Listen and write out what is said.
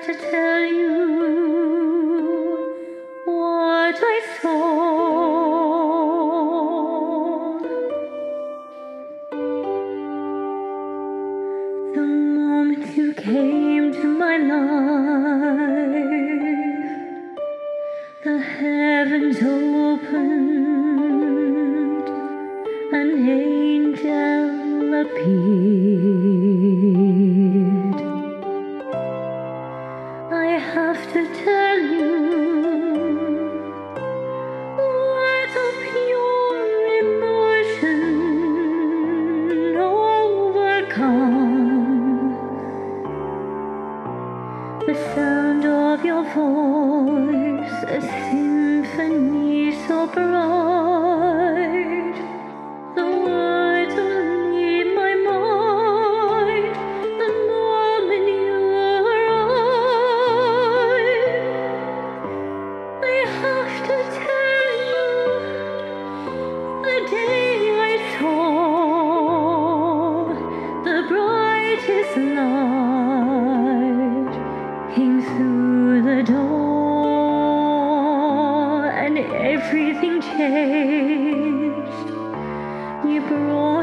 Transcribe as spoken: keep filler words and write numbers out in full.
to tell you what I saw. The moment you came to my life, the heavens opened, an angel appeared. I have to tell you what a pure emotion overcome. The sound of your voice, a symphony so bright. The words will leave my mind the moment you arrive. I have to tell you, the day I saw the brightest light came through the door, and everything changed. You brought